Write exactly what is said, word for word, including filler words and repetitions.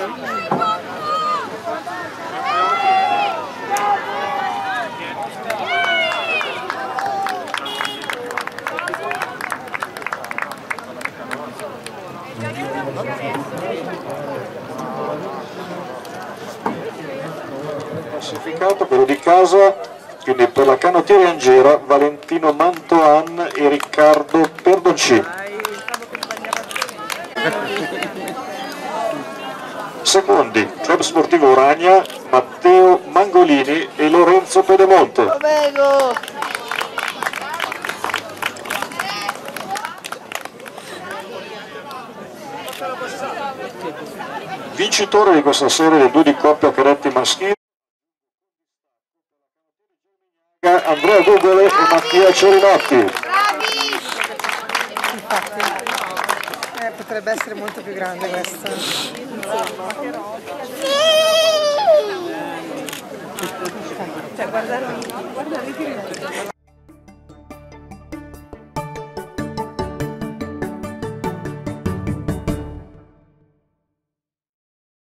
Classificato quello di casa, quindi per la canottiera in giro Valentino Mantoan e Riccardo Perdonci. Secondi, Club Sportivo Urania, Matteo Mangolini e Lorenzo Pedemonte. Vincitore di questa serie dei due di coppia cadetti maschili Andrea Gugole e Mattia Cerinotti. Infatti, eh, potrebbe essere molto più grande questa. Cioè, guardare, guardare